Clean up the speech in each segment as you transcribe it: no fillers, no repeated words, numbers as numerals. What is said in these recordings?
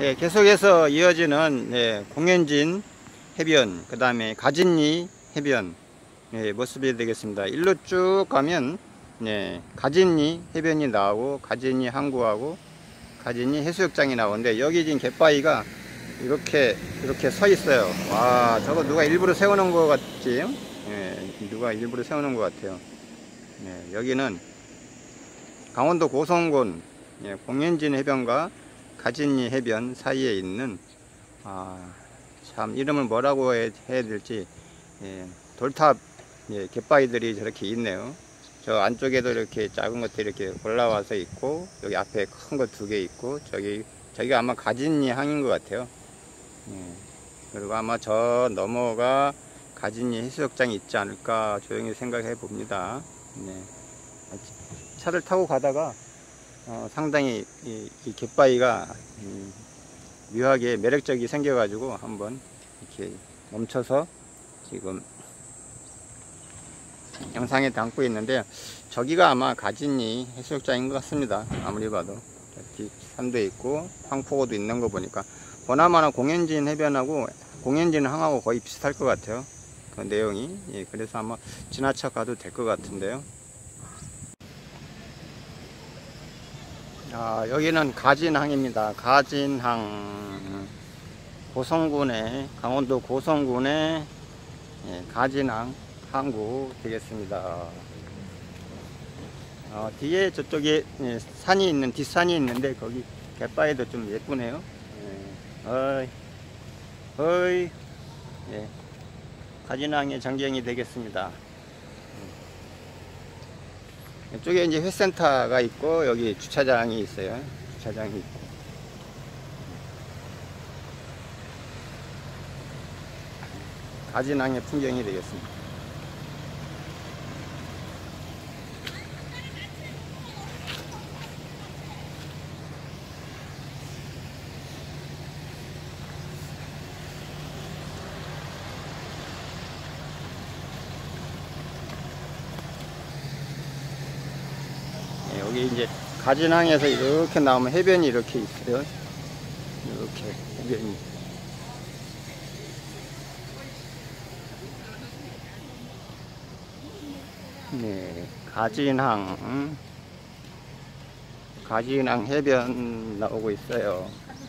예, 계속해서 이어지는 공연진 해변, 그 다음에 가진리 해변 모습이 되겠습니다. 일로 쭉 가면 가진리 해변이 나오고 가진리 항구하고 가진리 해수욕장이 나오는데, 여기 지금 갯바위가 이렇게 서 있어요. 와, 저거 누가 일부러 세워놓은 것 같지? 누가 일부러 세워놓은 것 같아요. 여기는 강원도 고성군 공연진 해변과 가진리 해변 사이에 있는, 참 이름을 뭐라고 해야 될지, 돌탑 갯바위들이 저렇게 있네요. 저 안쪽에도 이렇게 작은 것들이 이렇게 올라와서 있고, 여기 앞에 큰 거 2개 있고, 저기가 아마 가진리 항인 것 같아요. 그리고 아마 저 너머가 가진리 해수욕장이 있지 않을까 조용히 생각해 봅니다. 차를 타고 가다가 상당히 이 갯바위가 묘하게 매력적이 생겨가지고 한번 이렇게 멈춰서 지금 영상에 담고 있는데, 저기가 아마 가진리 해수욕장인 것 같습니다. 아무리 봐도 산도 있고 황포고도 있는 거 보니까 보나마나 공연진 해변하고 공연진 항하고 거의 비슷할 것 같아요, 그 내용이. 그래서 아마 지나쳐 가도 될 것 같은데요. 여기는 가진항입니다. 가진항, 고성군의, 강원도 고성군의 가진항 항구 되겠습니다. 뒤에 저쪽에 산이 있는, 뒷산이 있는데 거기 갯바위도 좀 예쁘네요. 가진항의 전경이 되겠습니다. 이쪽에 이제 회센터가 있고, 여기 주차장이 있어요. 주차장이 있고. 가진항의 풍경이 되겠습니다. 여기 이제 가진항에서 이렇게 나오면 해변이 이렇게 있어요. 이렇게 해변이. 가진항 해변 나오고 있어요.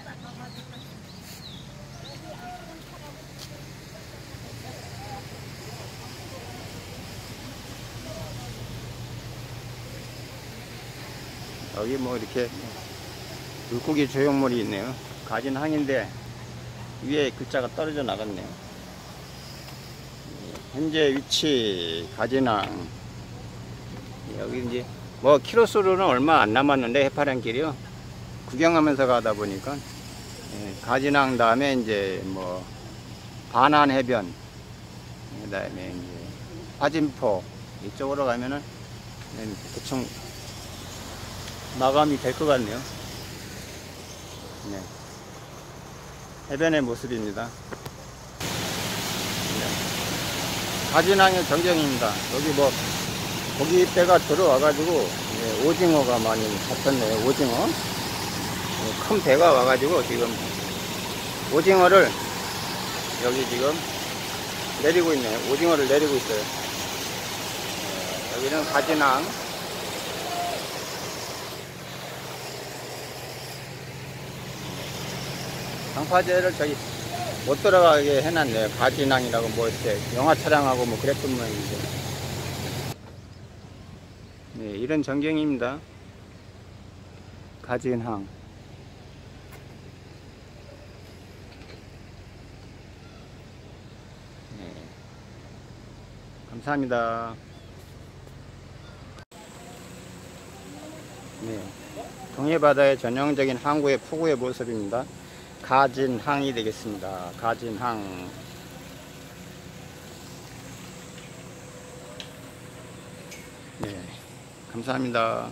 여기 뭐 이렇게 물고기 조형물이 있네요. 가진항인데 위에 글자가 떨어져 나갔네요. 현재 위치 가진항. 여기 이제 뭐 키로수로는 얼마 안 남았는데, 해파량길이요. 구경하면서 가다 보니까 가진항 다음에 이제 뭐 반환해변, 그 다음에 이제 화진포 이쪽으로 가면은 대충 마감이 될 것 같네요. 해변의 모습입니다. 가진항의 전경입니다. 여기 뭐 고기배가 들어와가지고 오징어가 많이 잡혔네요. 오징어, 큰 배가 와가지고 지금 오징어를 여기 지금 내리고 있네요. 오징어를 내리고 있어요. 여기는 가진항. 방파제를 저기 못 들어가게 해놨네요. 가진항이라고 뭐 이렇게 영화 촬영하고 뭐 그랬던 모양인데. 이런 전경입니다. 가진항. 감사합니다. 동해바다의 전형적인 항구의 포구의 모습입니다. 가진항이 되겠습니다. 가진항. 감사합니다.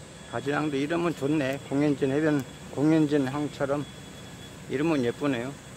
가진항도 이름은 좋네. 공연진 해변, 공연진 항처럼 이름은 예쁘네요.